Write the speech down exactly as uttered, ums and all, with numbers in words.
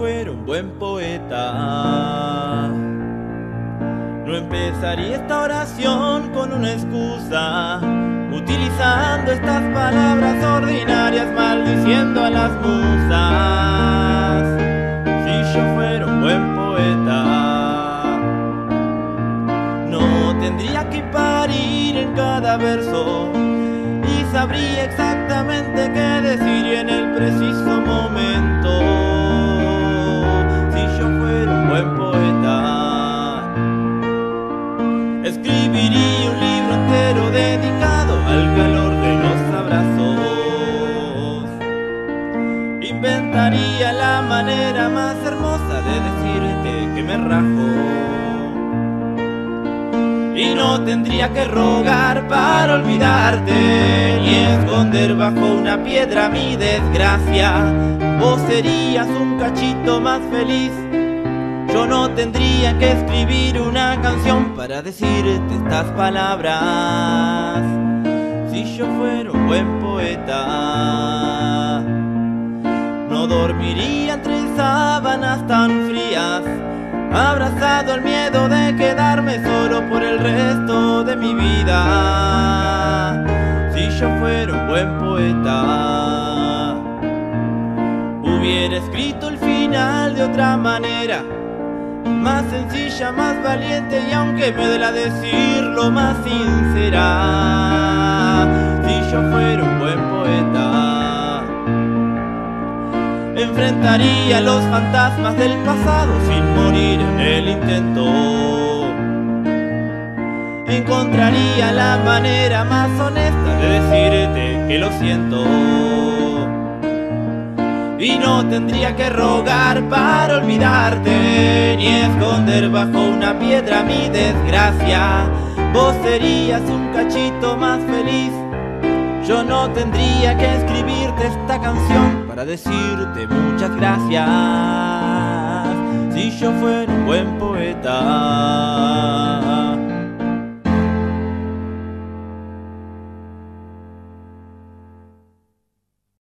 fuera un buen poeta, no empezaría esta oración con una excusa, utilizando estas palabras ordinarias, maldiciendo a las musas. Si yo fuera un buen poeta, no tendría que parir en cada verso y sabría exactamente qué decir en el preciso momento. Si yo fuera un buen poeta, escribiría un libro entero dedicado al calor de los abrazos. Inventaría la manera más hermosa de decirte que me rajo. Y no tendría que rogar para olvidarte, ni esconder bajo una piedra mi desgracia. Vos serías un cachito más feliz. Yo no tendría que escribir una canción para decirte estas palabras. Si yo fuera un buen poeta, no dormiría entre sábanas tan frías, abrazado al miedo de quedarme solo por el resto de mi vida. Si yo fuera un buen poeta, hubiera escrito el final de otra manera, más sencilla, más valiente y aunque me duela decirlo, más sincera. Si yo fuera un buen poeta, enfrentaría los fantasmas del pasado sin morir en el intento. Encontraría la manera más honesta de decirte que lo siento. Y no tendría que rogar para olvidarte, ni esconder bajo una piedra mi desgracia. Vos serías un cachito más feliz. Yo no tendría que escribirte esta canción para decirte muchas gracias. Si yo fuera un buen poeta.